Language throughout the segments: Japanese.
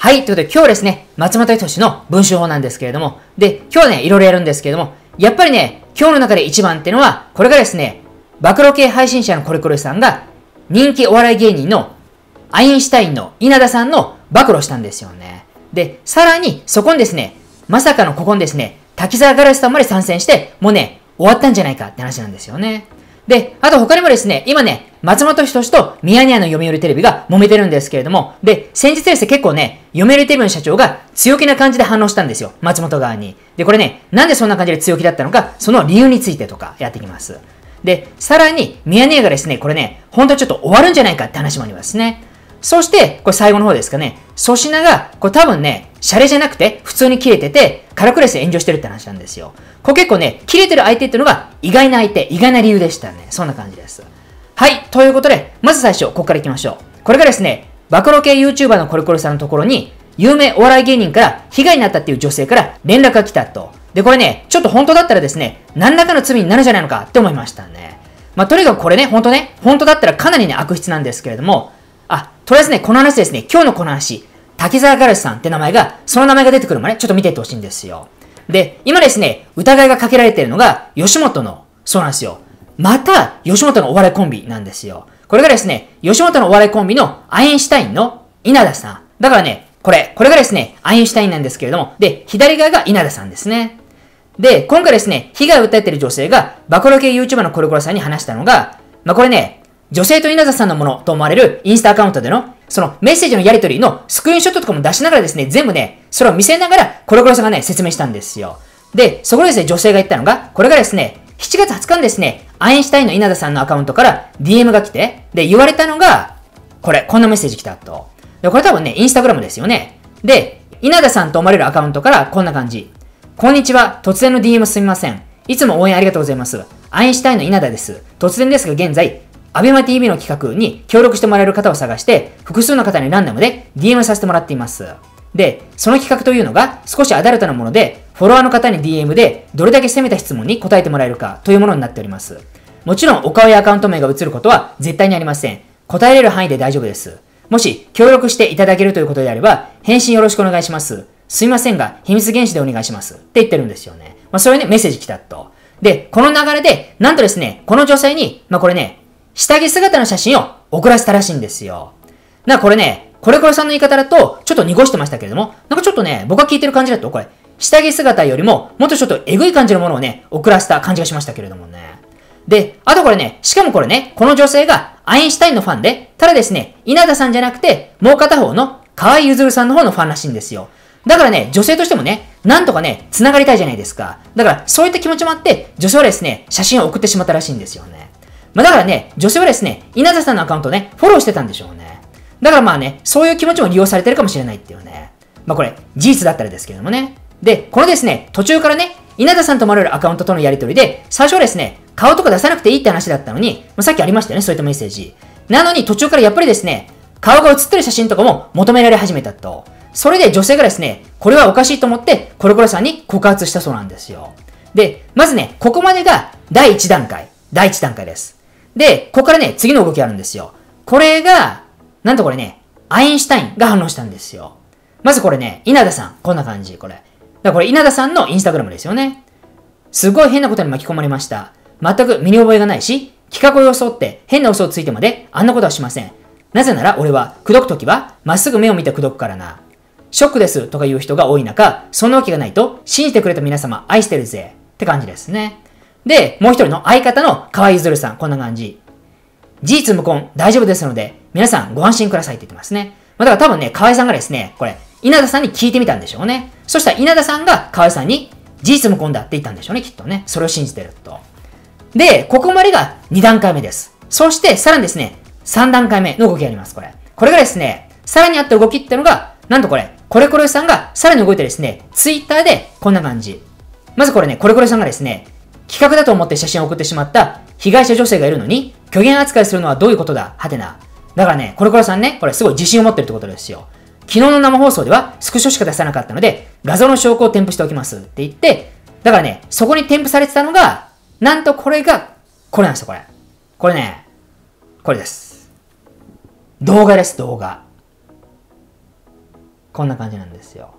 はい。ということで、今日はですね、松本人志の文章法なんですけれども、で、今日はね、いろいろやるんですけれども、やっぱりね、今日の中で一番っていうのは、これがですね、暴露系配信者のコレコレさんが、人気お笑い芸人のアインシュタインの稲田さんの暴露したんですよね。で、さらに、そこにですね、まさかのここにですね、滝沢ガラスさんまで参戦して、もうね、終わったんじゃないかって話なんですよね。で、あと他にもですね、今ね、松本人志とミヤネ屋の読売テレビが揉めてるんですけれども、で、先日ですね、結構ね、読売テレビの社長が強気な感じで反応したんですよ。松本側に。で、これね、なんでそんな感じで強気だったのか、その理由についてとかやっていきます。で、さらに、ミヤネ屋がですね、これね、ほんとちょっと終わるんじゃないかって話もありますね。そして、これ最後の方ですかね、粗品が、これ多分ね、シャレじゃなくて、普通に切れてて、カラクレスで炎上してるって話なんですよ。これ結構ね、切れてる相手っていうのが意外な相手、意外な理由でしたね。そんな感じです。はい。ということで、まず最初、ここから行きましょう。これがですね、暴露系 YouTuber のコレコレさんのところに、有名お笑い芸人から被害になったっていう女性から連絡が来たと。で、これね、ちょっと本当だったらですね、何らかの罪になるんじゃないのかって思いましたね。まあ、とにかくこれね、本当だったらかなりね、悪質なんですけれども、とりあえずね、この話ですね、今日のこの話、滝沢ガラスさんって名前が、その名前が出てくるまで、ちょっと見ていってほしいんですよ。で、今ですね、疑いがかけられているのが、吉本の、そうなんですよ。また、吉本のお笑いコンビなんですよ。これがですね、吉本のお笑いコンビのアインシュタインの稲田さん。だからね、これがですね、アインシュタインなんですけれども、で、左側が稲田さんですね。で、今回ですね、被害を訴えている女性が、暴露系 YouTuber のコレコレさんに話したのが、これね、女性と稲田さんのものと思われるインスタアカウントでの、そのメッセージのやり取りのスクリーンショットとかも出しながらですね、全部ね、それを見せながら、コレコレさんがね、説明したんですよ。で、そこでですね、女性が言ったのが、これがですね、7月20日にですね、アインシュタインの稲田さんのアカウントから DM が来て、で、言われたのが、こんなメッセージ来たと。で、これ多分ね、インスタグラムですよね。で、稲田さんと思われるアカウントからこんな感じ。こんにちは、突然の DM すみません。いつも応援ありがとうございます。アインシュタインの稲田です。突然ですが現在、アベマ TV の企画に協力してもらえる方を探して、複数の方にランダムで DM させてもらっています。で、その企画というのが少しアダルトなもので、フォロワーの方に DM でどれだけ攻めた質問に答えてもらえるかというものになっております。もちろんお顔やアカウント名が映ることは絶対にありません。答えれる範囲で大丈夫です。もし協力していただけるということであれば、返信よろしくお願いします。すいませんが、秘密厳守でお願いします。って言ってるんですよね。そういうね、メッセージ来たと。で、この流れで、なんとですね、この女性に、これね、下着姿の写真を送らせたらしいんですよ。これね、コレコレさんの言い方だと、ちょっと濁してましたけれども、ちょっとね、僕が聞いてる感じだと、これ、下着姿よりも、もっとちょっとエグい感じのものをね、送らせた感じがしましたけれどもね。で、あとこれね、しかもこれね、この女性がアインシュタインのファンで、ただですね、稲田さんじゃなくて、もう片方の河合ゆずるさんの方のファンらしいんですよ。だからね、女性としてもね、なんとかね、繋がりたいじゃないですか。だから、そういった気持ちもあって、女性はですね、写真を送ってしまったらしいんですよね。だからね、女性はですね、稲田さんのアカウントをね、フォローしてたんでしょうね。だからね、そういう気持ちも利用されてるかもしれないっていうね。これ、事実だったらですけれどもね。で、このですね、途中からね、稲田さんと思われるアカウントとのやり取りで、最初はですね、顔とか出さなくていいって話だったのに、さっきありましたよね、そういったメッセージ。なのに途中からやっぱりですね、顔が写ってる写真とかも求められ始めたと。それで女性がですね、これはおかしいと思って、コレコレさんに告発したそうなんですよ。で、まずね、ここまでが第1段階です。で、ここからね、次の動きあるんですよ。これが、なんとこれね、アインシュタインが反応したんですよ。まずこれね、稲田さん、こんな感じ、これ。これ稲田さんのインスタグラムですよね。すごい変なことに巻き込まれました。全く身に覚えがないし、企画を装って変な嘘をついてまであんなことはしません。なぜなら俺は、口説くときは、まっすぐ目を見て口説くからな。ショックですとか言う人が多い中、そんなわけがないと信じてくれた皆様愛してるぜって感じですね。で、もう一人の相方の河合ゆずるさん、こんな感じ。事実無根大丈夫ですので、皆さんご安心くださいって言ってますね。だから多分ね、河合さんがですね、これ、稲田さんに聞いてみたんでしょうね。そしたら稲田さんが河合さんに、事実無根だって言ったんでしょうね、きっとね。それを信じてると。で、ここまでが2段階目です。そして、さらにですね、3段階目の動きがあります、これ。これがですね、さらにあった動きってのが、なんとこれ、コレコレさんがさらに動いてですね、ツイッターでこんな感じ。まずこれね、コレコレさんがですね、企画だと思って写真を送ってしまった被害者女性がいるのに、虚言扱いするのはどういうことだはてな。だからね、コレコレさんね、これすごい自信を持ってるってことですよ。昨日の生放送ではスクショしか出さなかったので、画像の証拠を添付しておきますって言って、だからね、そこに添付されてたのが、なんとこれが、これなんですよ、これ。これね、これです。動画です、動画。 こんな感じなんですよ。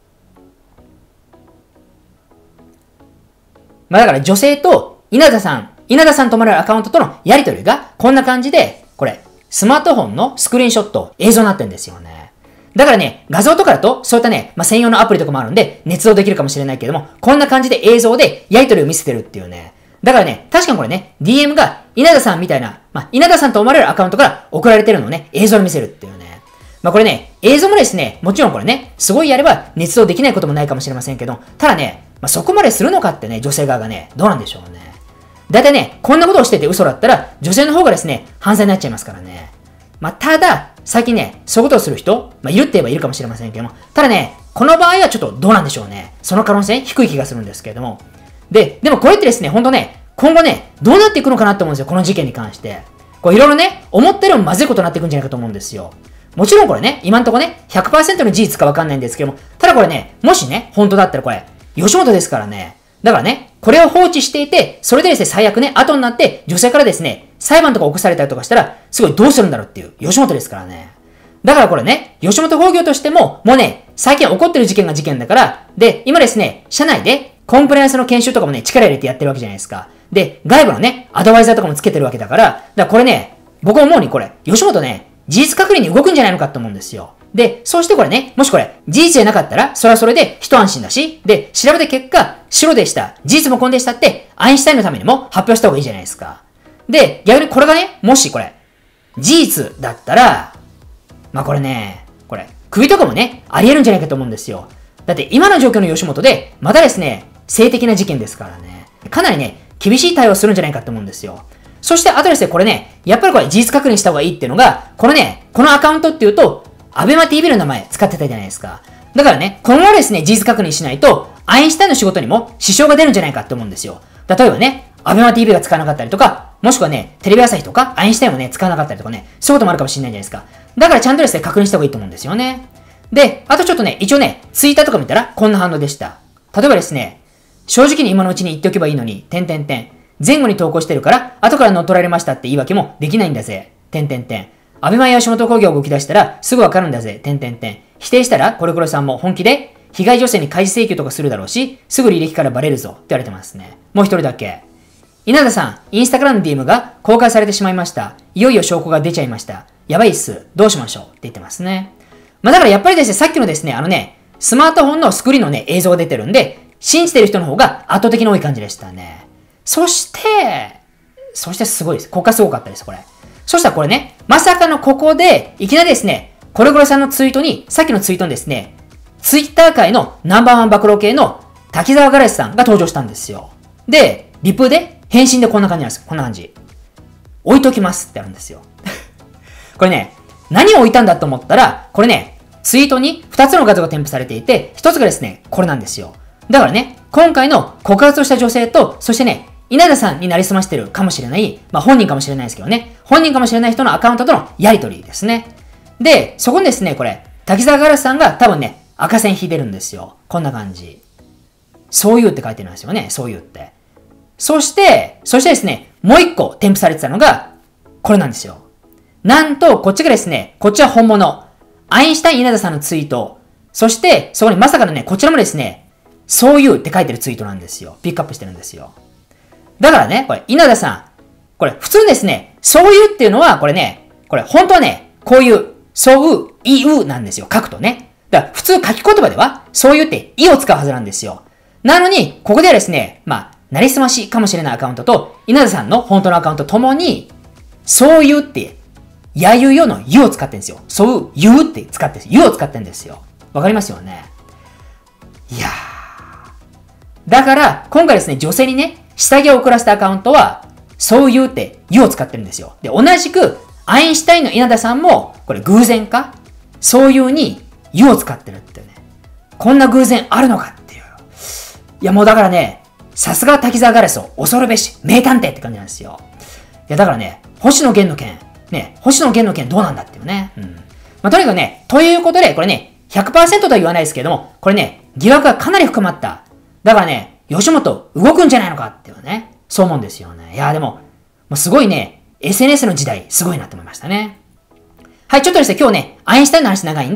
まあだから女性と稲田さんと思われるアカウントとのやりとりがこんな感じで、これ、スマートフォンのスクリーンショット、映像になってるんですよね。だからね、画像とかだと、そういったね、専用のアプリとかもあるんで、捏造できるかもしれないけども、こんな感じで映像でやりとりを見せてるっていうね。だからね、確かにこれね、DM が稲田さんみたいな、稲田さんと思われるアカウントから送られてるのをね、映像で見せるっていうね。これね、映像もですね、もちろんこれね、すごいやれば捏造できないこともないかもしれませんけど、ただね、そこまでするのかってね、女性側がね、どうなんでしょうね。だいたいね、こんなことをしてて嘘だったら、女性の方がですね、犯罪になっちゃいますからね。ただ、最近ね、そういうことをする人、いるって言えばいるかもしれませんけども、ただね、この場合はちょっとどうなんでしょうね。その可能性低い気がするんですけれども。でもこれってですね、ほんとね、今後ね、どうなっていくのかなって思うんですよ、この事件に関して。いろいろね、思ったよりもまずいことになっていくんじゃないかと思うんですよ。もちろんこれね、今んとこね、100% の事実かわかんないんですけども、ただこれね、もしね、本当だったらこれ、吉本ですからね。だからね、これを放置していて、それでですね、最悪ね、後になって女性からですね、裁判とか起こされたりとかしたら、すごいどうするんだろうっていう、吉本ですからね。だからこれね、吉本興業としても、もうね、最近起こってる事件が事件だから、で、今ですね、社内でコンプライアンスの研修とかもね、力入れてやってるわけじゃないですか。で、外部のね、アドバイザーとかもつけてるわけだから、これね、僕思うにこれ、吉本ね、事実確認に動くんじゃないのかと思うんですよ。で、そうしてこれね、もしこれ、事実じゃなかったら、それはそれで一安心だし、で、調べた結果、白でした、事実無根でしたって、アインシュタインのためにも発表した方がいいじゃないですか。で、逆にこれがね、もしこれ、事実だったら、これね、これ、首とかもね、あり得るんじゃないかと思うんですよ。だって今の状況の吉本で、またですね、性的な事件ですからね、かなりね、厳しい対応するんじゃないかと思うんですよ。そして、あとですね、これね、やっぱりこれ事実確認した方がいいっていうのが、このね、このアカウントっていうと、アベマ TV の名前使ってたじゃないですか。だからね、このままですね、事実確認しないと、アインシュタインの仕事にも支障が出るんじゃないかって思うんですよ。例えばね、アベマ TV が使わなかったりとか、もしくはね、テレビ朝日とか、アインシュタインもね、使わなかったりとかね、そういうこともあるかもしれないじゃないですか。だからちゃんとですね、確認した方がいいと思うんですよね。で、あとちょっとね、一応ね、ツイッターとか見たら、こんな反応でした。例えばですね、正直に今のうちに言っておけばいいのに、前後に投稿してるから、後から乗っ取られましたって言い訳もできないんだぜ。アベマや吉本興業が動き出したら、すぐわかるんだぜ。否定したら、コレコレさんも本気で、被害女性に開示請求とかするだろうし、すぐ履歴からバレるぞって言われてますね。もう一人だけ。稲田さん、インスタグラムの DM が公開されてしまいました。いよいよ証拠が出ちゃいました。やばいっす。どうしましょうって言ってますね。だからやっぱりですね、さっきのですね、スマートフォンのスクリーンのね、映像が出てるんで、信じてる人の方が圧倒的に多い感じでしたね。そしてすごいです。ここがすごかったです、これ。そしたらこれね、まさかのここで、いきなりですね、コレコレさんのツイートに、さっきのツイートにですね、ツイッター界のナンバーワン暴露系の滝沢ガレスさんが登場したんですよ。で、リプで、返信でこんな感じなんですよ。こんな感じ。置いときますってあるんですよ。これね、何を置いたんだと思ったら、これね、ツイートに2つの画像が添付されていて、1つがですね、これなんですよ。だからね、今回の告発をした女性と、そしてね、稲田さんになりすましてるかもしれない、本人かもしれないですけどね、本人かもしれない人のアカウントとのやりとりですね。で、そこにですね、これ、滝沢ガラスさんが多分ね、赤線引いてるんですよ。こんな感じ。そういうって書いてるんですよね、そういうって。そしてですね、もう一個添付されてたのが、これなんですよ。なんと、こっちがですね、こっちは本物。アインシュタイン稲田さんのツイート。そして、そこにまさかのね、こちらもですね、そういうって書いてるツイートなんですよ。ピックアップしてるんですよ。だからね、これ、稲田さん。これ、普通ですね、そういうっていうのは、これね、これ、本当はね、こういう、そういう、なんですよ。書くとね。だから、普通書き言葉では、そういうって、いを使うはずなんですよ。なのに、ここではですね、なりすましかもしれないアカウントと、稲田さんの本当のアカウントともに、そういうって、やゆよのゆを使ってるんですよ。そういうって使ってるんです。ゆを使ってるんですよ。わかりますよね。いやー。だから、今回ですね、女性にね、下着を送らせたアカウントは、そういうってゆを使ってるんですよ。で、同じく、アインシュタインの稲田さんも、これ偶然かそういうにゆを使ってるってね。こんな偶然あるのかっていう。いや、もうだからね、さすが滝沢ガラスを恐るべし名探偵って感じなんですよ。いや、だからね、星野源の件どうなんだっていうね。とにかくね、ということで、これね、100% とは言わないですけども、これね、疑惑がかなり含まった。だからね、吉本動くんじゃないのかっていうね、そう思うんですよね。いや、でもうすごいね、SNS の時代、すごいなって思いましたね。はい、ちょっとですね、今日ね、アインシュタインの話長いんで、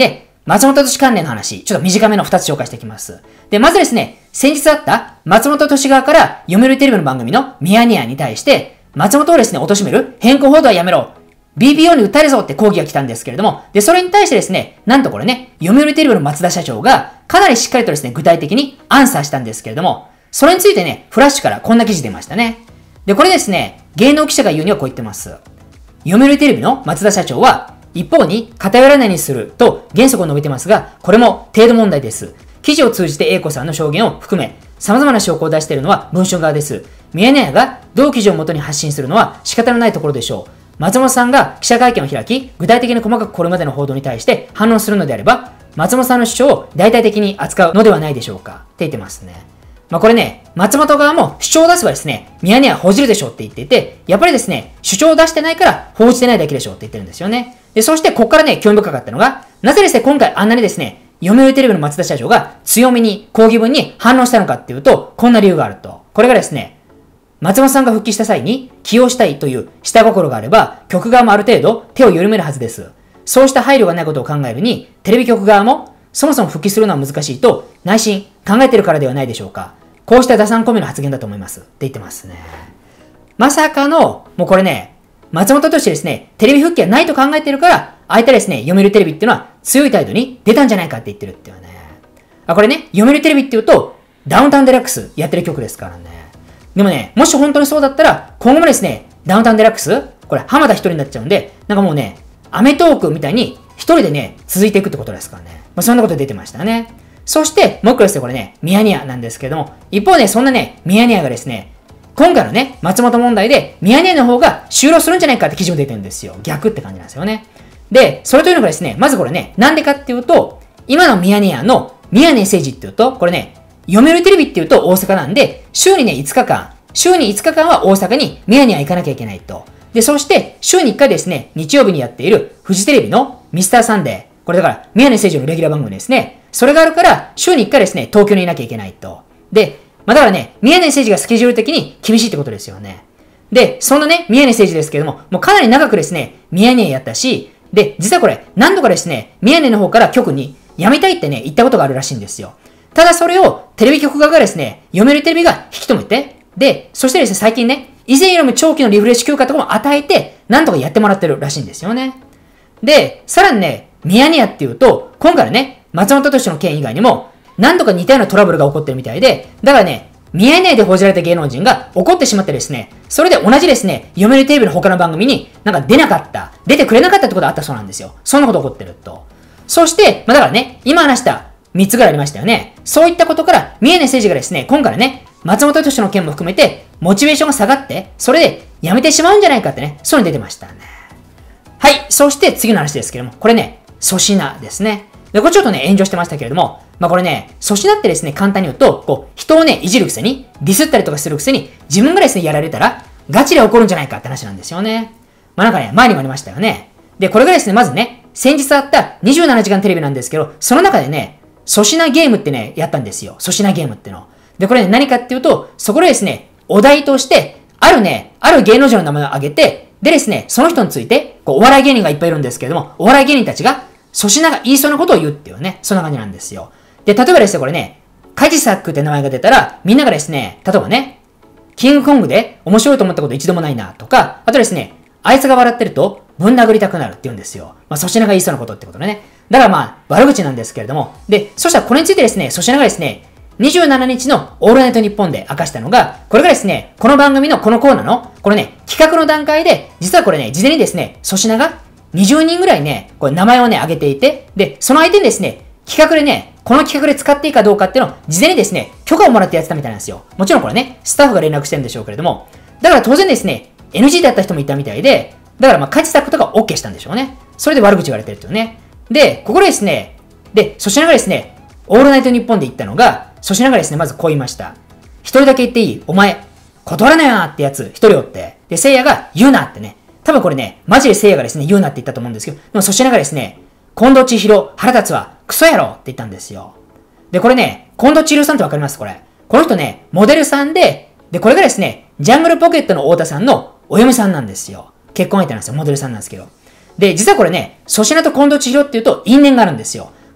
松本人志関連の話、ちょっと短めの2つ紹介していきます。で、まずですね、先日あった松本人志側から読売テレビの番組のミヤネ屋に対して、松本をですね、貶める変更報道はやめろ。BPO に訴えるぞって抗議が来たんですけれども、で、それに対してですね、なんとこれね、読売テレビの松田社長がかなりしっかりとですね、具体的にアンサーしたんですけれども、それについてね、フラッシュからこんな記事出ましたね。で、これですね、芸能記者が言うにはこう言ってます。読売テレビの松田社長は、一方に偏らないようにすると原則を述べてますが、これも程度問題です。記事を通じて A 子さんの証言を含め、様々な証拠を出しているのは文春側です。ミヤネ屋が同記事をもとに発信するのは仕方のないところでしょう。松本さんが記者会見を開き、具体的に細かくこれまでの報道に対して反論するのであれば、松本さんの主張を大々的に扱うのではないでしょうかって言ってますね。まあこれね、松本側も主張を出せばですね、ミヤネ屋報じるでしょうって言っていて、やっぱりですね、主張を出してないから報じてないだけでしょうって言ってるんですよね。で、そしてここからね、興味深かったのが、なぜですね、今回あんなにですね、読売テレビの松田社長が強めに抗議文に反応したのかっていうと、こんな理由があると。これがですね、松本さんが復帰した際に起用したいという下心があれば、局側もある程度手を緩めるはずです。そうした配慮がないことを考えるに、テレビ局側もそもそも復帰するのは難しいと内心考えているからではないでしょうか。こうした打算込みの発言だと思います。って言ってますね。まさかの、もうこれね、松本としてですね、テレビ復帰はないと考えているから、あえてですね、読売テレビっていうのは強い態度に出たんじゃないかって言ってるっていうね。これね、読売テレビっていうと、ダウンタウンデラックスやってる曲ですからね。でもね、もし本当にそうだったら、今後もですね、ダウンタウンデラックス、これ浜田一人になっちゃうんで、なんかもうね、アメトークみたいに一人でね、続いていくってことですからね。まあ、そんなこと出てましたね。そして、もう一個ですね、これね、ミヤネ屋なんですけども、一方ね、そんなね、ミヤネ屋がですね、今回のね、松本問題で、ミヤネ屋の方が終了するんじゃないかって記事も出てるんですよ。逆って感じなんですよね。で、それというのがですね、まずこれね、なんでかっていうと、今のミヤネ屋の宮根誠司っていうと、これね、読売テレビっていうと大阪なんで、週に5日間は大阪に宮根屋行かなきゃいけないと。で、そして週に1回ですね、日曜日にやっているフジテレビのミスターサンデー。これだから、宮根誠司のレギュラー番組ですね。それがあるから、週に1回ですね、東京にいなきゃいけないと。で、だからね、宮根誠司がスケジュール的に厳しいってことですよね。で、そんなね、宮根誠司ですけれども、もうかなり長くですね、宮根やったし、で、実はこれ、何度かですね、宮根の方から局に辞めたいってね、言ったことがあるらしいんですよ。ただそれをテレビ局側がですね、読売テレビが引き止めて、で、そしてですね、最近ね、以前よりも長期のリフレッシュ休暇とかも与えて、なんとかやってもらってるらしいんですよね。で、さらにね、ミヤネ屋っていうと、今回のね、松本人志の件以外にも、何度か似たようなトラブルが起こってるみたいで、だからね、ミヤネ屋で報じられた芸能人が怒ってしまってですね、それで同じですね、読売テレビの他の番組になんか出てくれなかったってことがあったそうなんですよ。そんなこと起こってると。そして、だからね、今話した3つぐらいありましたよね。そういったことから、宮根誠司がですね、今回ね、松本人志の件も含めて、モチベーションが下がって、それで辞めてしまうんじゃないかってね、そういうの出てましたね。はい、そして次の話ですけれども、これね、粗品ですね。で、これちょっとね、炎上してましたけれども、これね、粗品ってですね、簡単に言うと、こう、人をね、いじるくせに、ディスったりとかするくせに、自分がですね、やられたら、ガチで怒るんじゃないかって話なんですよね。なんかね、前にもありましたよね。で、これがですね、まずね、先日あった27時間テレビなんですけど、その中でね、粗品ゲームってね、やったんですよ。粗品ゲームっての。で、これね、何かっていうと、そこでですね、お題として、ある芸能人の名前を挙げて、でですね、その人について、こう、お笑い芸人がいっぱいいるんですけれども、お笑い芸人たちが、粗品が言いそうなことを言うっていうね、そんな感じなんですよ。で、例えばですね、これね、カジサックって名前が出たら、みんながですね、例えばね、キングコングで面白いと思ったこと一度もないな、とか、あとですね、あいつが笑ってると、ぶん殴りたくなるって言うんですよ。粗品が言いそうなことってことね。だから悪口なんですけれども、で、そしたらこれについてですね、粗品がですね、27日のオールナイトニッポンで明かしたのが、これがですね、この番組のこのコーナーの、これね、企画の段階で、実はこれね、事前にですね、粗品が20人ぐらいね、これ名前をね、挙げていて、で、その相手にですね、企画でね、この企画で使っていいかどうかっていうのを、事前にですね、許可をもらってやってたみたいなんですよ。もちろんこれね、スタッフが連絡してるんでしょうけれども、だから当然ですね、NG だった人もいたみたいで、だからカジサックとか OK したんでしょうね。それで悪口言われてるっていうね。で、ここでですね、で、粗品がですね、オールナイトニッポンで言ったのが、粗品がですね、まずこう言いました。一人だけ言っていい？お前、断らないなってやつ、一人おって。で、聖夜が言うなってね。多分これね、マジで聖夜がですね、言うなって言ったと思うんですけど、でも粗品がですね、近藤千尋、腹立つわ、クソやろって言ったんですよ。で、これね、近藤千尋さんってわかりますこれ。この人ね、モデルさんで、これがですね、ジャングルポケットの太田さんのお嫁さんなんですよ。結婚相手なんですよ。モデルさんなんですけど。で、実はこれね、粗品と近藤千尋っていうと因縁があるんですよ。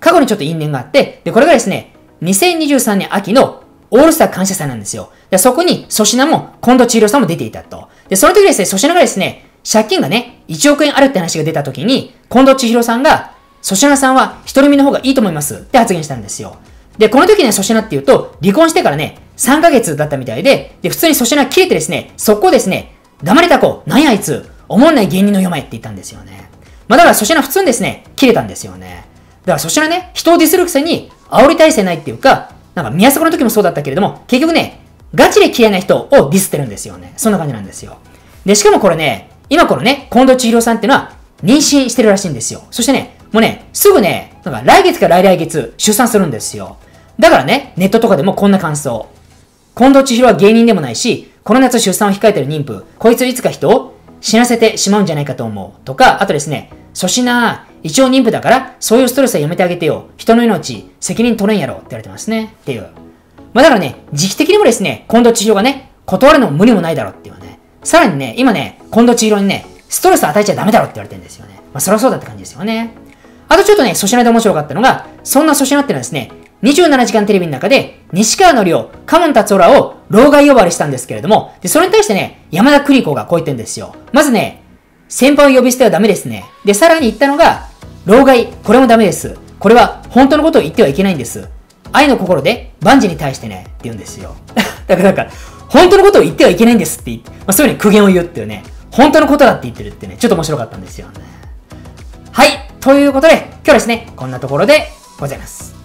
過去にちょっと因縁があって、で、これがですね、2023年秋のオールスター感謝祭なんですよ。で、そこに粗品も近藤千尋さんも出ていたと。で、その時ですね、粗品がですね、借金がね、1億円あるって話が出た時に、近藤千尋さんが、粗品さんは独り身の方がいいと思いますって発言したんですよ。で、この時ね、粗品っていうと、離婚してからね、3ヶ月だったみたいで、で、普通に粗品切れてですね、速攻ですね、黙れた子、なんやあいつ、思んない芸人の嫁って言ったんですよね。まあだから粗品普通にですね、切れたんですよね。だから粗品ね、人をディスるくせに、煽り体制ないっていうか、なんか宮迫の時もそうだったけれども、結局ね、ガチで嫌いな人をディスってるんですよね。そんな感じなんですよ。で、しかもこれね、今このね、近藤千尋さんっていうのは、妊娠してるらしいんですよ。そしてね、もうね、すぐね、なんか来月か来月、出産するんですよ。だからね、ネットとかでもこんな感想。近藤千尋は芸人でもないし、この夏出産を控えてる妊婦、こいついつか人を死なせてしまうんじゃないかと思う。とか、あとですね、粗品、一応妊婦だから、そういうストレスはやめてあげてよ。人の命、責任取れんやろって言われてますね。っていう。まあだからね、時期的にもですね、近藤千尋がね、断るのも無理もないだろうっていうね。さらにね、今ね、近藤千尋にね、ストレス与えちゃダメだろって言われてるんですよね。まあそりゃそうだって感じですよね。あとちょっとね、粗品で面白かったのが、そんな粗品ってのはですね、27時間テレビの中で、西川のりお、カモン達夫らを老害呼ばわりしたんですけれども、で、それに対してね、山田邦子がこう言ってるんですよ。まずね、先輩を呼び捨てはダメですね。で、さらに言ったのが、老害、これもダメです。これは本当のことを言ってはいけないんです。愛の心で万事に対してね、って言うんですよ。だから本当のことを言ってはいけないんですってまあ、そういうふうに苦言を言うっていうね、本当のことだって言ってるってね、ちょっと面白かったんですよね。はい。ということで、今日はですね、こんなところでございます。